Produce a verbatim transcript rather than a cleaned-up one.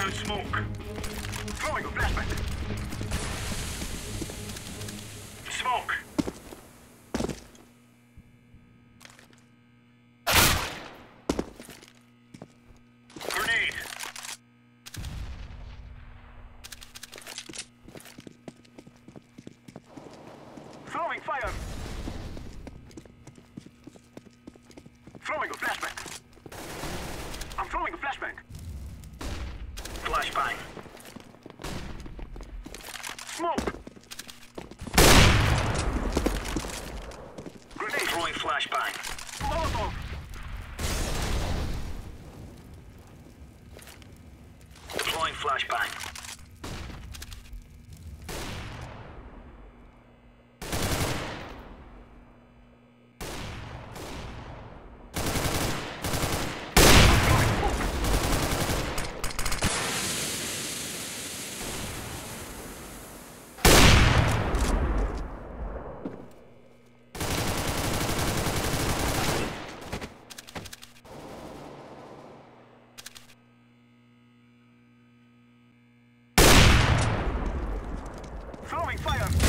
Throwing smoke. Throwing a flashback. Smoke. Grenade. Throwing fire. Throwing a flashback. I'm throwing a flashbang. Flashbang. Smoke. Grenade. Throwing flashbang. Molotov. Deploying flashbang. Throwing fire!